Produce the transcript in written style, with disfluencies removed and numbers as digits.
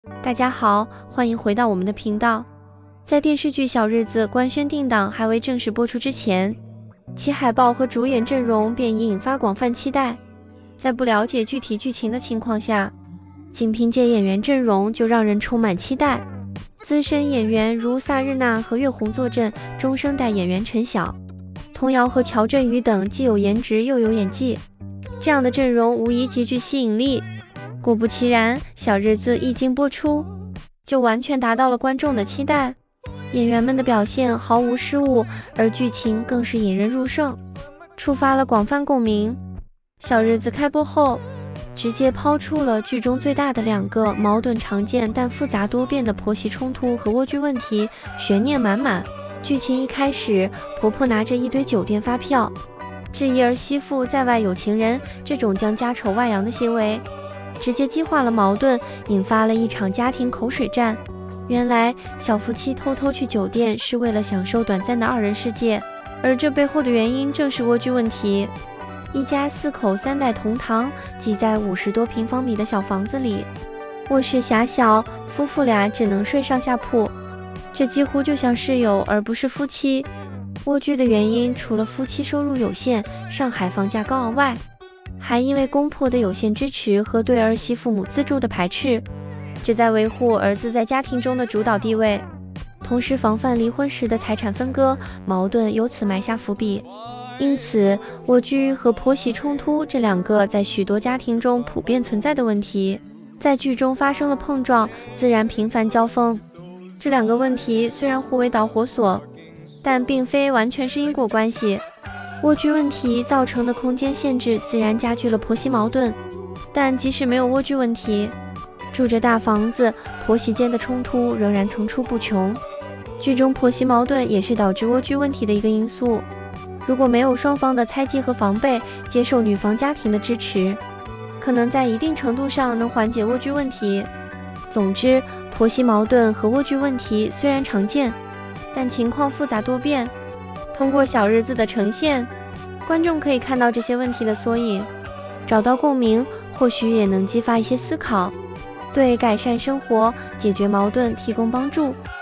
大家好，欢迎回到我们的频道。在电视剧《小日子》官宣定档还未正式播出之前，其海报和主演阵容便已引发广泛期待。在不了解具体剧情的情况下，仅凭借演员阵容就让人充满期待。资深演员如萨日娜和岳红坐镇，中生代演员陈晓、童瑶和乔振宇等既有颜值又有演技，这样的阵容无疑极具吸引力。果不其然，小日子一经播出，就完全达到了观众的期待。演员们的表现毫无失误，而剧情更是引人入胜，触发了广泛共鸣。小日子开播后，直接抛出了剧中最大的两个矛盾常见但复杂多变的婆媳冲突和蜗居问题，悬念满满。剧情一开始，婆婆拿着一堆酒店发票，质疑儿媳妇在外有情人，这种将家丑外扬的行为，直接激化了矛盾，引发了一场家庭口水战。原来小夫妻偷偷去酒店是为了享受短暂的二人世界，而这背后的原因正是蜗居问题。一家4口3代同堂，挤在50多平方米的小房子里，卧室狭小，夫妇俩只能睡上下铺，这几乎就像室友而不是夫妻。蜗居的原因除了夫妻收入有限、上海房价高昂外，还因为公婆的有限支持和对儿媳父母资助的排斥，旨在维护儿子在家庭中的主导地位，同时防范离婚时的财产分割，矛盾由此埋下伏笔。因此，蜗居和婆媳冲突这两个在许多家庭中普遍存在的问题，在剧中发生了碰撞，自然频繁交锋。这两个问题虽然互为导火索，但并非完全是因果关系。蜗居问题造成的空间限制自然加剧了婆媳矛盾，但即使没有蜗居问题，住着大房子，婆媳间的冲突仍然层出不穷。剧中婆媳矛盾也是导致蜗居问题的一个因素。如果没有双方的猜忌和防备，接受女方家庭的支持，可能在一定程度上能缓解蜗居问题。总之，婆媳矛盾和蜗居问题虽然常见，但情况复杂多变。通过小日子的呈现，观众可以看到这些问题的缩影，找到共鸣，或许也能激发一些思考，对改善生活、解决矛盾提供帮助。